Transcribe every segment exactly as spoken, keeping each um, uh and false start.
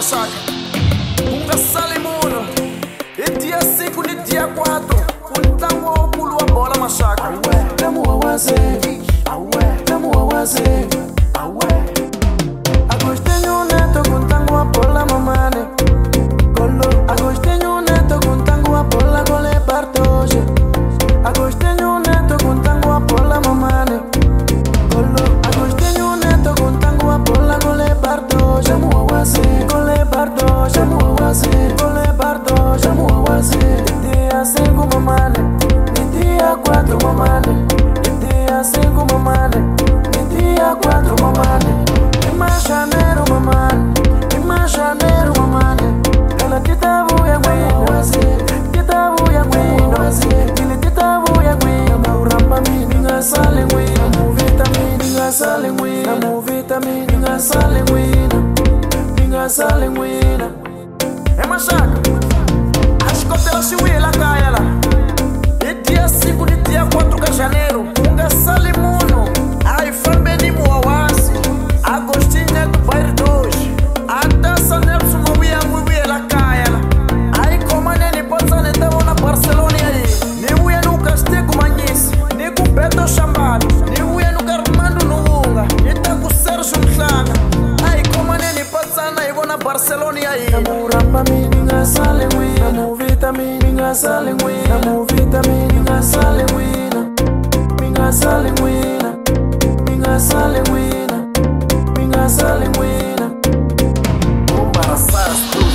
machaca. Unga salimuno. E dia cinco de dia quatro. Um tango ao pulo a bola machaca. Awe, tamo a waze. Awe, tamo a waze. Awe. Agostinho neto com tango a bola mamane. Golo. Agostinho neto com tango a bola gole partoje. Agostinho neto com tango a bola mamane. Golo. Agostinho neto com tango a bola gole partoje. Tamo a waze. Gole partoje. Tamo a waze. Gole partoje. Tamo a waze. Dia cinco mamane. Dia quatro mamane. Dia cinco mamane. Dia quatro mamane. Ima janeiro mamane. Ima janeiro mamane. Ela tita vuya gwino. Tita vuya gwino. Ele tita vuya gwino. Mauramba mi ninga sale gwino. Namu vitamina ninga sale gwino. Namu vitamina ninga sale gwino. Ninga sale gwino. É machaca. As cotelas se uia lá cai ela. E dia cinco de dia quatro de janeiro. Unga salimuno. Ai fambeni muawasi. Agostinho é do bairro dois. Até Sanelso não uia uia lá cai ela. Ai como nele pode ser tava na Barcelona aí. Nem uia no castigo manhece. Nem com Beto chamado. Nem uia no Carmando no Unga. Nem tá com Sérgio Mclana. Ai como nele pode ser na Barcelona aí. Namuramba mi ninga sale gwino. Namu vitamina ninga sale gwino. Namu vitamina ninga sale gwino. Ninga sale gwino. Ninga sale gwino. Ninga sale gwino. Embaraçar tudo.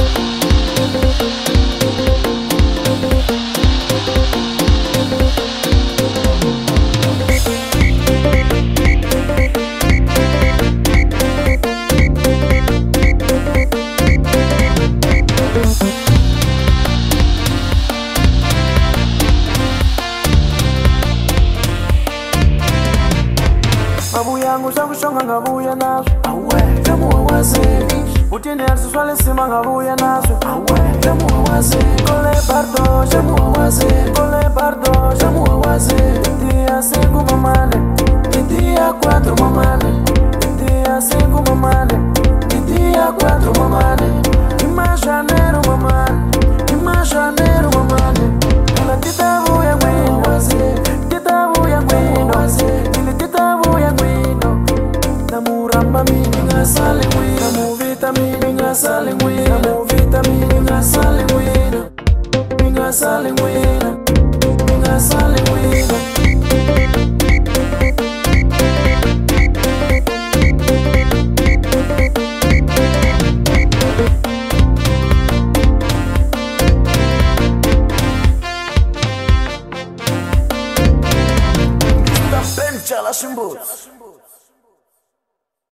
Mabuyangu zangu shonga ngabuya nazo. Awe, tamo a waze. Utine arsi swale sima ngabuya nazo. Awe, tamo a waze. Gole pardo, tamo a waze. Gole pardo, tamo a waze. Dia cinco mamane. Dia quatro mamane. Dia cinco mamane. Dia quatro mamane. Ima janeiro mamane. Ima janeiro mamane. Ela tita vuya gwino. Tita vuya gwino. Ele tita vuya gwino. Namuramba mi ninga sale gwino. Namu vitamina ninga sale gwino. Namu vitamina ninga sale gwino. Ninga sale gwino. Ninga sale gwino. Bencha las embos.